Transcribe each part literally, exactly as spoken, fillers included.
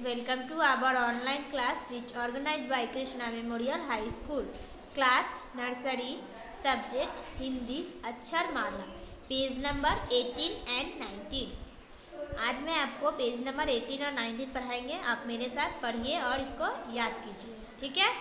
welcome to our online class which organized by Krishna Memorial High School. Class Nursery Subject Hindi अक्षर माला page number अठारह and उन्नीस। आज मैं आपको पेज नंबर अठारह और उन्नीस पढ़ाएंगे। आप मेरे साथ पढ़िए और इसको याद कीजिए, ठीक है।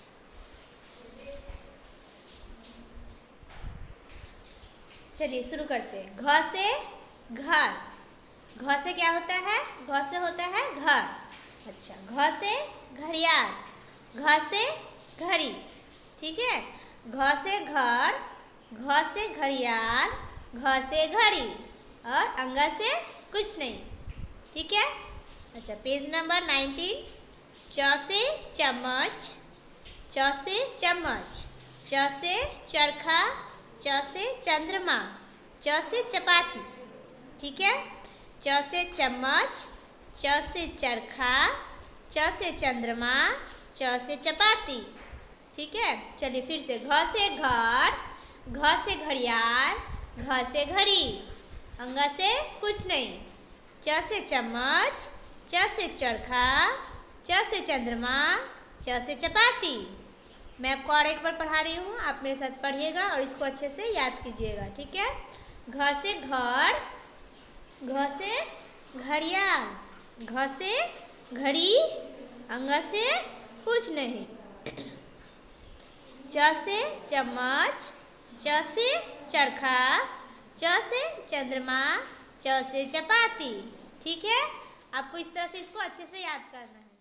चलिए शुरू करते हैं। घ से घर, घ से क्या होता है? घ से होता है घर। अच्छा, घ से घड़ियाल, घ से घड़ी, ठीक है। घ से घर, घ से घड़ियाल, घ से घड़ी और अंग से कुछ नहीं, ठीक है। अच्छा, पेज नंबर उन्नीस। च से चम्मच, च से चम्मच, च से चरखा, च से चंद्रमा, च से चपाती, ठीक है। च से चम्मच, च से चरखा, च से चंद्रमा, च से चपाती, ठीक है। चलिए फिर से। घ से घर, घ से घड़ियाल, घ से घड़ी, अंग से कुछ नहीं। च से चम्मच, च से चरखा, च से चंद्रमा, च से चपाती। मैं आपको और एक बार पढ़ा रही हूँ, आप मेरे साथ पढ़िएगा और इसको अच्छे से याद कीजिएगा, ठीक है। घ से घर, घ से घड़ियाल, घ से घड़ी, अंग से कुछ नहीं। च से चम्मच, च से चरखा, च से चंद्रमा, च से चपाती, ठीक है। आपको इस तरह से इसको अच्छे से याद करना है।